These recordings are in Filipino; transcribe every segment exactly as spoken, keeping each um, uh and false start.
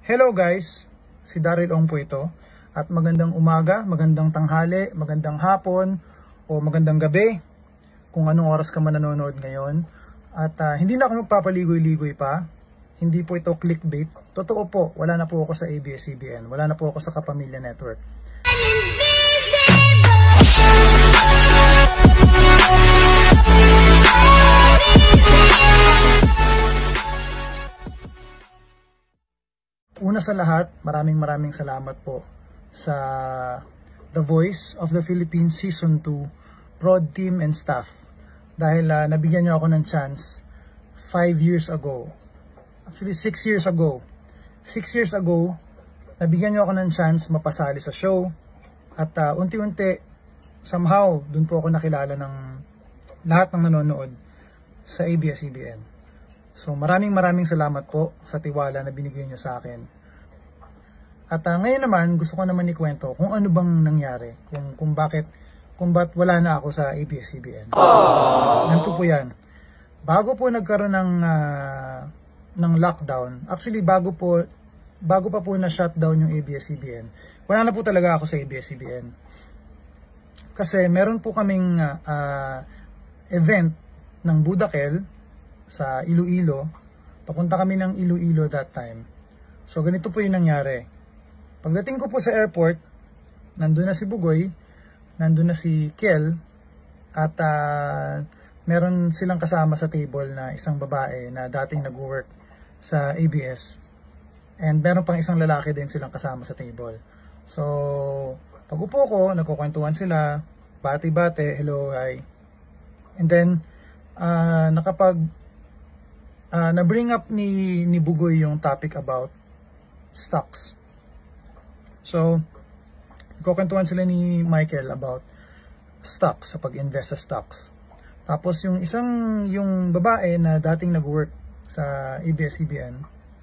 Hello guys, si Daryl Ong po ito at magandang umaga, magandang tanghali, magandang hapon o magandang gabi kung anong oras ka man nanonood ngayon. At uh, hindi na ako magpapaligoy-ligoy pa, hindi po ito clickbait. Totoo po, wala na po ako sa A B S C B N, wala na po ako sa Kapamilya Network. Una sa lahat, maraming maraming salamat po sa The Voice of the Philippines Season two Prod Team and Staff. Dahil uh, nabigyan niyo ako ng chance five years ago. Actually, six years ago. six years ago, nabigyan niyo ako ng chance mapasali sa show. At uh, unti-unti, somehow, dun po ako nakilala ng lahat ng nanonood sa A B S C B N. So maraming maraming salamat po sa tiwala na binigay niyo sa akin. At uh, ngayon naman gusto ko naman ikwento kung ano bang nangyari, kung kung bakit kung ba't wala na ako sa A B S C B N. Ganito po 'yan. Bago po nagkaroon ng uh, ng lockdown, actually bago po bago pa po na shutdown yung A B S C B N. Wala na po talaga ako sa A B S C B N. Kasi meron po kaming uh, uh, event ng Budakel sa Iloilo. Papunta kami ng Iloilo that time. So ganito po yung nangyari. Pagdating ko po sa airport, nandun na si Bugoy, nandun na si Kel, at uh, meron silang kasama sa table na isang babae na dating nag-work sa A B S. And meron pang isang lalaki din silang kasama sa table. So pag upo ko, nagkukwentuhan sila, bati-bati, hello, hi. And then uh, nakapag Uh, na-bring up ni, ni Bugoy yung topic about stocks. So, kukwentuhan sila ni Michael about stocks, sa pag-invest sa stocks. Tapos yung isang, yung babae na dating nag-work sa A B S C B N,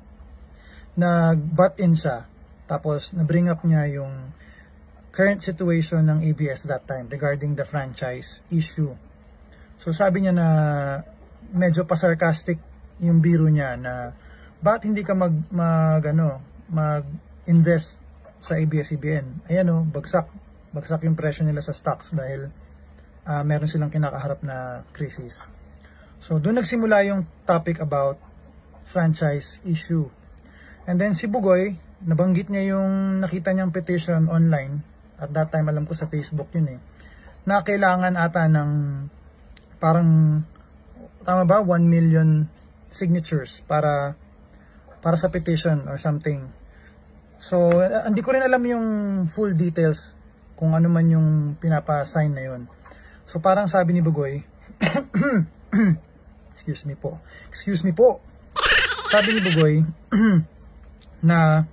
nag-butt in siya. Tapos, na-bring up niya yung current situation ng A B S that time regarding the franchise issue. So, sabi niya na medyo pa-sarcastic yung biro niya na bakit hindi ka mag, mag ano, mag-invest sa A B S C B N. Ayan o, bagsak. Bagsak yung presyo nila sa stocks dahil uh, meron silang kinakaharap na crisis. So, doon nagsimula yung topic about franchise issue. And then si Bugoy, nabanggit niya yung nakita niyang petition online. At that time, alam ko sa Facebook yun eh. Na kailangan ata ng parang, tama ba, one million signatures para para sa petition or something. So, uh, hindi ko rin alam yung full details kung ano man yung pinapa-sign na yun. So, parang sabi ni Bugoy, excuse me po, excuse me po, sabi ni Bugoy, na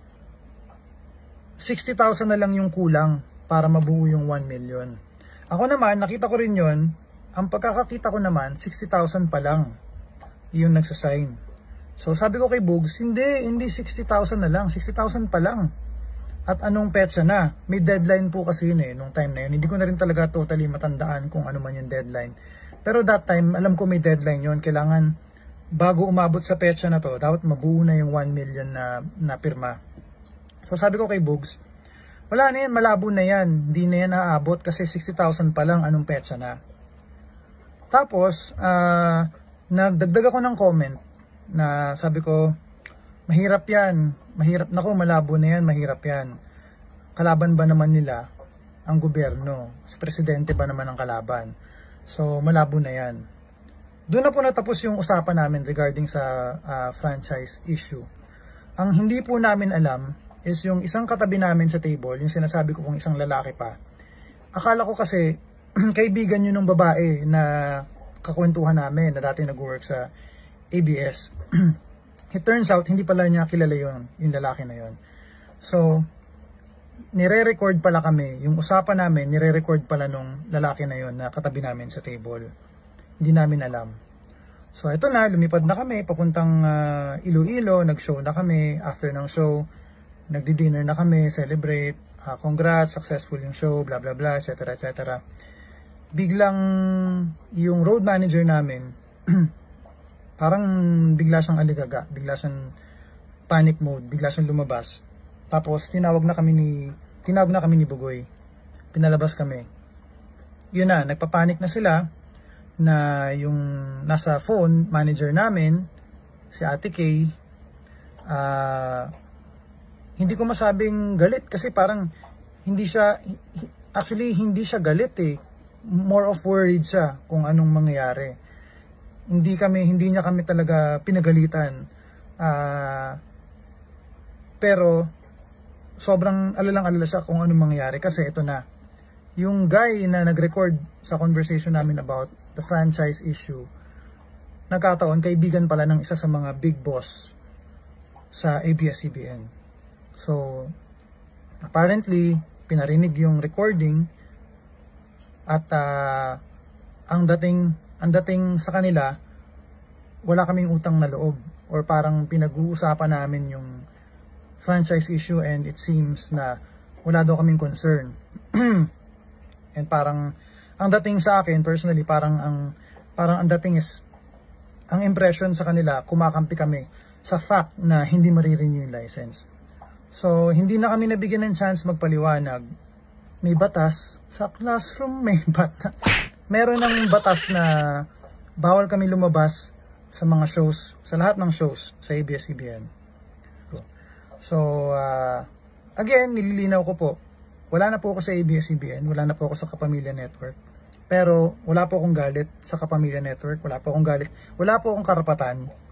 sixty thousand na lang yung kulang para mabuo yung one million. Ako naman, nakita ko rin yun, ang pagkakakita ko naman, sixty thousand pa lang yung nagsasign. So sabi ko kay Bugs, hindi, hindi sixty thousand na lang, sixty thousand pa lang. At anong petsa na? May deadline po kasi yun eh, nung time na yun. Hindi ko na rin talaga totally matandaan kung ano man yung deadline. Pero that time, alam ko may deadline yun. Kailangan, bago umabot sa petsa na to, dapat mabuo na yung one million na, na pirma. So sabi ko kay Bugs, wala na yan, malabo na yan. Hindi na yan aabot kasi sixty thousand pa lang, anong petsa na? Tapos, ah, uh, nagdagdag ako ng comment na sabi ko, mahirap yan, mahirap, naku, malabo na yan, mahirap yan. Kalaban ba naman nila ang gobyerno? Si presidente ba naman ang kalaban? So, malabo na yan. Doon na po natapos yung usapan namin regarding sa uh, franchise issue. Ang hindi po namin alam is yung isang katabi namin sa table, yung sinasabi ko kung isang lalaki pa. Akala ko kasi, kaibigan yun ng babae na kakwentuhan namin na dati nag-work sa A B S. It turns out, hindi pala niya kilala yun, yung lalaki na yun. So, nire-record pala kami, yung usapan namin, nire-record pala nung lalaki na yun na katabi namin sa table. Hindi namin alam. So, ito na, lumipad na kami, papuntang uh, Iloilo, nag-show na kami. After ng show, nagdi-dinner na kami, celebrate, uh, congrats, successful yung show, blah blah blah, et cetera et cetera. Biglang yung road manager namin parang bigla siyang aligaga, bigla siyang panic mode, bigla siyang lumabas. Tapos tinawag na kami ni tinawag na kami ni Bugoy. Pinalabas kami. Yun na, nagpapanik na sila na yung nasa phone manager namin, si Ate Kay, uh, hindi ko masabing galit kasi parang hindi siya, actually hindi siya galit eh. More of worried siya kung anong mangyayari. Hindi kami, hindi niya kami talaga pinagalitan. Uh, pero sobrang alalang-alala siya kung anong mangyayari kasi ito na. Yung guy na nag-record sa conversation namin about the franchise issue, nagkataon, kaibigan pala ng isa sa mga big boss sa A B S C B N. So, apparently, pinarinig yung recording at uh, ang dating ang dating sa kanila, wala kaming utang na loob or parang pinag-uusapan namin yung franchise issue and it seems na wala daw kaming concern. And parang ang dating sa akin personally, parang ang parang ang dating is ang impression sa kanila, kumakampi kami sa fact na hindi marirenew yung license. So hindi na kami nabigyan ng chance magpaliwanag. May batas sa classroom, may batas. Meron ng batas na bawal kami lumabas sa mga shows, sa lahat ng shows sa A B S C B N. So uh, again, nililinaw ko po, wala na po ako sa A B S C B N, wala na po ako sa Kapamilya Network. Pero wala po akong galit sa Kapamilya Network, wala po akong galit, wala po akong karapatan